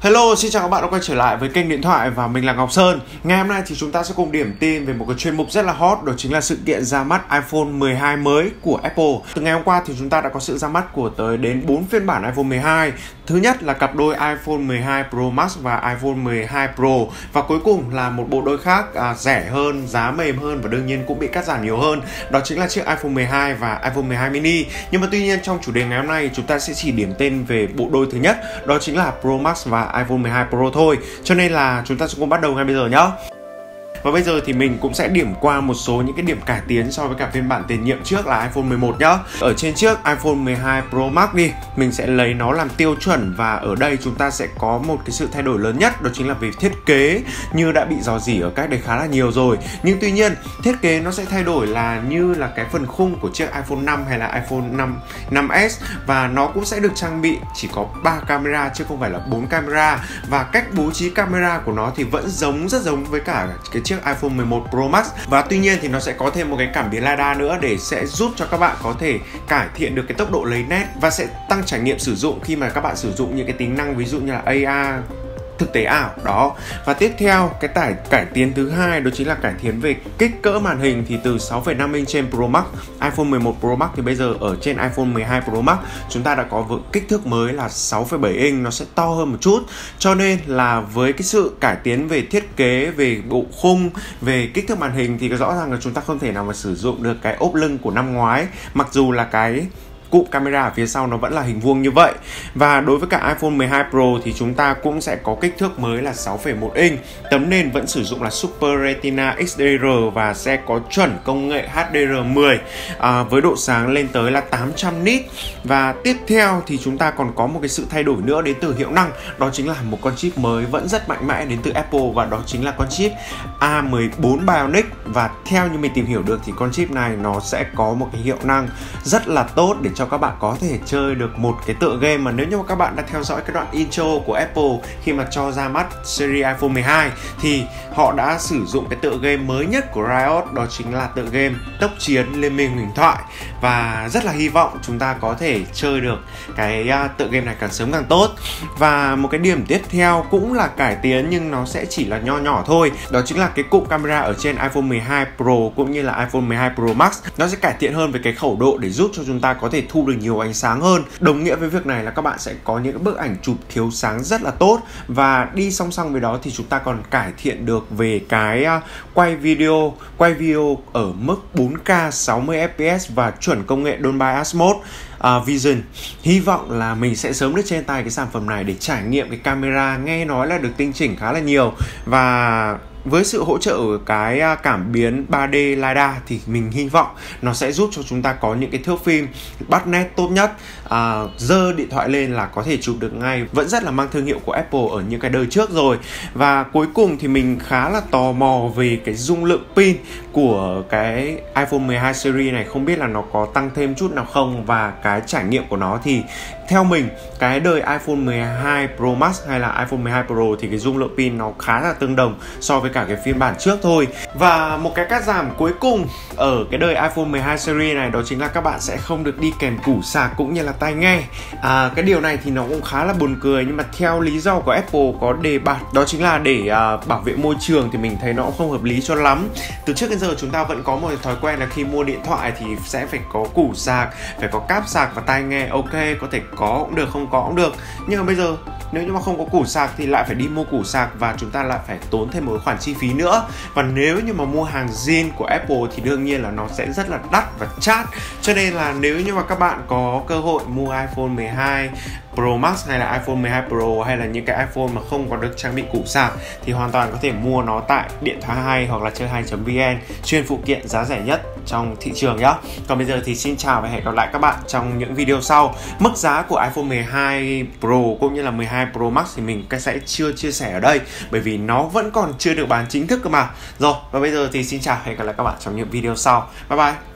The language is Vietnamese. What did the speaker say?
Hello, xin chào các bạn đã quay trở lại với kênh điện thoại và mình là Ngọc Sơn. Ngày hôm nay thì chúng ta sẽ cùng điểm tin về một cái chuyên mục rất là hot, đó chính là sự kiện ra mắt iPhone 12 mới của Apple. Từ ngày hôm qua thì chúng ta đã có sự ra mắt của tới đến 4 phiên bản iPhone 12. Thứ nhất là cặp đôi iPhone 12 Pro Max và iPhone 12 Pro, và cuối cùng là một bộ đôi khác rẻ hơn, giá mềm hơn và đương nhiên cũng bị cắt giảm nhiều hơn. Đó chính là chiếc iPhone 12 và iPhone 12 mini. Nhưng mà tuy nhiên trong chủ đề ngày hôm nay chúng ta sẽ chỉ điểm tên về bộ đôi thứ nhất, đó chính là Pro Max và iPhone 12 Pro thôi. Cho nên là chúng ta sẽ cùng bắt đầu ngay bây giờ nhé. Và bây giờ thì mình cũng sẽ điểm qua một số những cái điểm cải tiến so với cả phiên bản tiền nhiệm trước là iPhone 11 nhá. Ở trên chiếc iPhone 12 Pro Max đi, mình sẽ lấy nó làm tiêu chuẩn, và ở đây chúng ta sẽ có một cái sự thay đổi lớn nhất, đó chính là về thiết kế. Như đã bị rò rỉ ở cách đây khá là nhiều rồi, nhưng tuy nhiên thiết kế nó sẽ thay đổi là như là cái phần khung của chiếc iPhone 5 hay là iPhone 5s, và nó cũng sẽ được trang bị chỉ có 3 camera chứ không phải là 4 camera, và cách bố trí camera của nó thì vẫn rất giống với cả cái chiếc iPhone 11 Pro Max. Và tuy nhiên thì nó sẽ có thêm một cái cảm biến LiDAR nữa để sẽ giúp cho các bạn có thể cải thiện được cái tốc độ lấy nét và sẽ tăng trải nghiệm sử dụng khi mà các bạn sử dụng những cái tính năng ví dụ như là AR, thực tế ảo đó. Và tiếp theo cái cải tiến thứ hai đó chính là cải tiến về kích cỡ màn hình. Thì từ 6,5 inch trên Pro Max, iPhone 11 Pro Max, thì bây giờ ở trên iPhone 12 Pro Max chúng ta đã có kích thước mới là 6,7 inch, nó sẽ to hơn một chút. Cho nên là với cái sự cải tiến về thiết kế, về bộ khung, về kích thước màn hình thì rõ ràng là chúng ta không thể nào mà sử dụng được cái ốp lưng của năm ngoái, mặc dù là cái cụm camera ở phía sau nó vẫn là hình vuông như vậy. Và đối với cả iPhone 12 Pro thì chúng ta cũng sẽ có kích thước mới là 6,1 inch. Tấm nền vẫn sử dụng là Super Retina XDR và sẽ có chuẩn công nghệ HDR10 với độ sáng lên tới là 800 nit. Và tiếp theo thì chúng ta còn có một cái sự thay đổi nữa đến từ hiệu năng, đó chính là một con chip mới vẫn rất mạnh mẽ đến từ Apple, và đó chính là con chip A14 Bionic. Và theo như mình tìm hiểu được thì con chip này nó sẽ có một cái hiệu năng rất là tốt để cho các bạn có thể chơi được một cái tựa game mà nếu như mà các bạn đã theo dõi cái đoạn intro của Apple khi mà cho ra mắt series iPhone 12 thì họ đã sử dụng cái tựa game mới nhất của Riot, đó chính là tựa game Tốc Chiến Liên Minh Huyền Thoại. Và rất là hy vọng chúng ta có thể chơi được cái tựa game này càng sớm càng tốt. Và một cái điểm tiếp theo cũng là cải tiến nhưng nó sẽ chỉ là nho nhỏ thôi, đó chính là cái cụm camera ở trên iPhone 12 Pro cũng như là iPhone 12 Pro Max. Nó sẽ cải thiện hơn về cái khẩu độ để giúp cho chúng ta có thể thu được nhiều ánh sáng hơn. Đồng nghĩa với việc này là các bạn sẽ có những bức ảnh chụp thiếu sáng rất là tốt, và đi song song với đó thì chúng ta còn cải thiện được về cái quay video ở mức 4K 60 fps và chuẩn công nghệ Dolby Atmos Vision. Hy vọng là mình sẽ sớm được trên tay cái sản phẩm này để trải nghiệm cái camera, nghe nói là được tinh chỉnh khá là nhiều. Và với sự hỗ trợ cái cảm biến 3D LiDAR thì mình hy vọng nó sẽ giúp cho chúng ta có những cái thước phim bắt nét tốt nhất, giơ điện thoại lên là có thể chụp được ngay, vẫn rất là mang thương hiệu của Apple ở những cái đời trước rồi. Và cuối cùng thì mình khá là tò mò về cái dung lượng pin của cái iPhone 12 series này, không biết là nó có tăng thêm chút nào không. Và cái trải nghiệm của nó thì theo mình, cái đời iPhone 12 Pro Max hay là iPhone 12 Pro thì cái dung lượng pin nó khá là tương đồng so với cả cái phiên bản trước thôi. Và một cái cắt giảm cuối cùng ở cái đời iPhone 12 series này đó chính là các bạn sẽ không được đi kèm củ sạc cũng như là tai nghe. Cái điều này thì nó cũng khá là buồn cười, nhưng mà theo lý do của Apple có đề bạt đó chính là để bảo vệ môi trường, thì mình thấy nó cũng không hợp lý cho lắm. Từ trước đến giờ chúng ta vẫn có một thói quen là khi mua điện thoại thì sẽ phải có củ sạc, phải có cáp sạc và tai nghe. Ok, có thể có cũng được, không có cũng được, nhưng mà bây giờ nếu như mà không có củ sạc thì lại phải đi mua củ sạc và chúng ta lại phải tốn thêm một khoản chi phí nữa. Và nếu như mà mua hàng zin của Apple thì đương nhiên là nó sẽ rất là đắt và chát. Cho nên là nếu như mà các bạn có cơ hội mua iPhone 12 Pro Max hay là iPhone 12 Pro hay là những cái iPhone mà không có được trang bị củ sạc thì hoàn toàn có thể mua nó tại Điện Thoại Hay hoặc là Chơi Hay.vn, chuyên phụ kiện giá rẻ nhất trong thị trường nhá. Còn bây giờ thì xin chào và hẹn gặp lại các bạn trong những video sau. Mức giá của iPhone 12 Pro cũng như là 12 Pro Max thì mình sẽ chưa chia sẻ ở đây, bởi vì nó vẫn còn chưa được bán chính thức cơ mà. Rồi, và bây giờ thì xin chào và hẹn gặp lại các bạn trong những video sau. Bye bye.